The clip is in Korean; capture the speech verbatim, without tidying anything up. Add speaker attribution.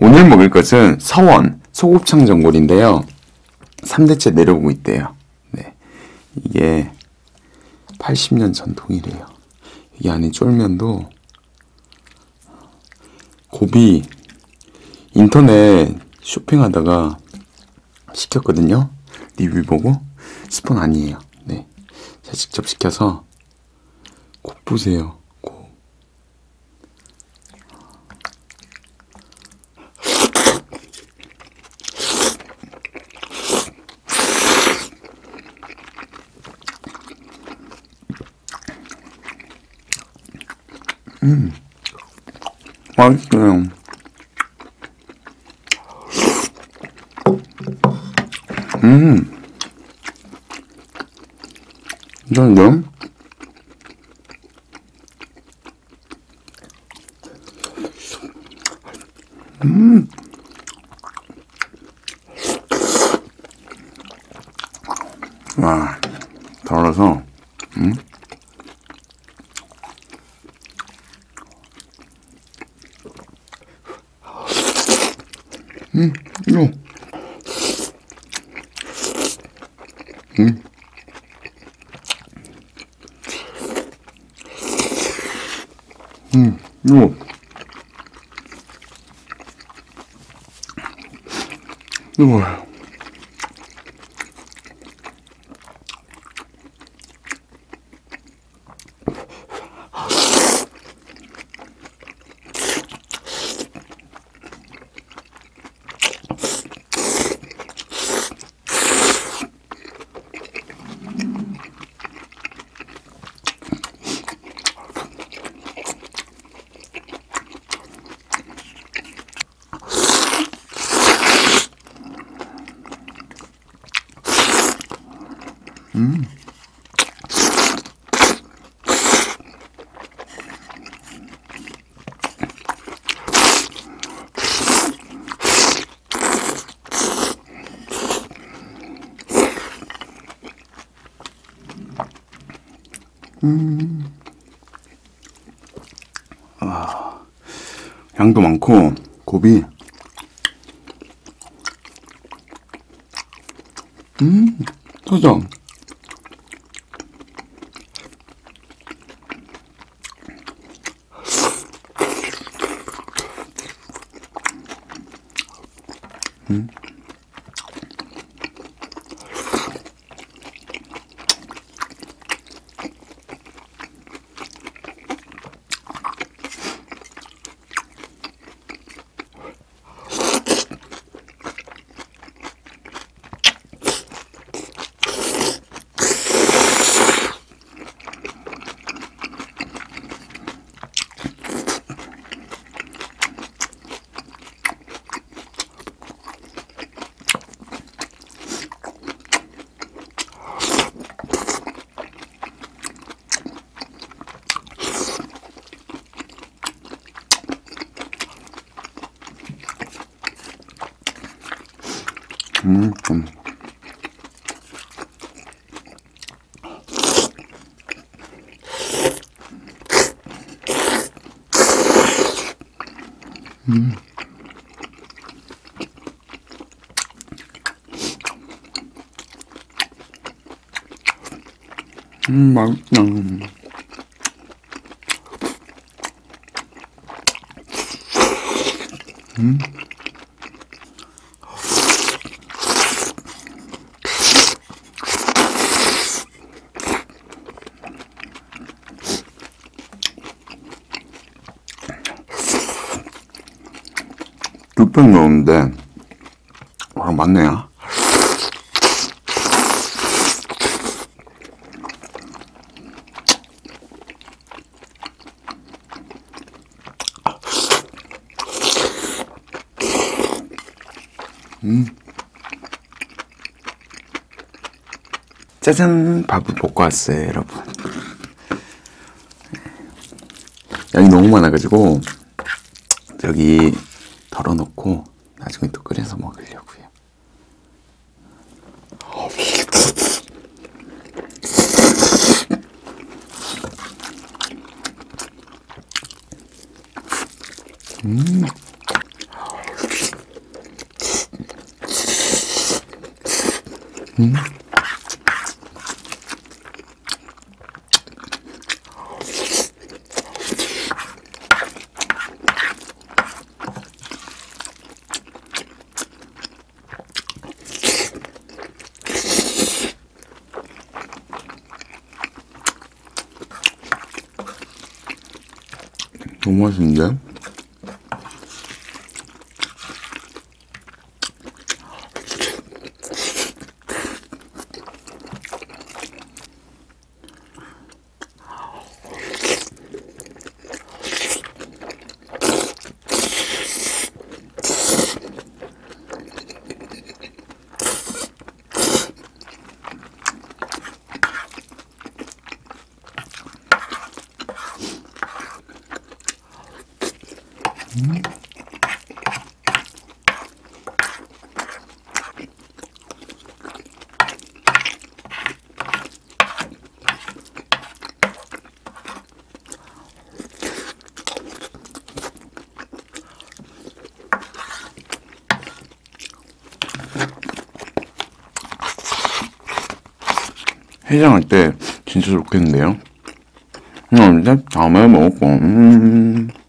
Speaker 1: 오늘 먹을 것은 서원 소곱창 전골인데요. 삼 대째 내려오고 있대요. 네, 이게 팔십 년 전통이래요. 이 안에 쫄면도 고비 인터넷 쇼핑하다가 시켰거든요. 리뷰 보고. 스폰 아니에요. 네, 제가 직접 시켜서 곱 보세요. 곱. 음, 맛있어요. 음, 괜찮은데요? 음, 와, 덜어서, 음, 음, 이거, 음, 음, 이거, 이거, 음, 음, 아, 양도 많고 곱이, 음, 소정. 음. 음, 좀. 음. 음, 맛있다. 음. 두 편 넣었는데, 와, 맞네요. 음. 짜잔, 밥을 볶고 왔어요, 여러분. 양이 너무 많아가지고 저기 덜어놓고 나중에 또 끓여서 먹으려고요. 음. 음. 너무 맛있는데? 음. 해장할 때 진짜 좋겠는데요? 음, 이제 다음에 먹고 음.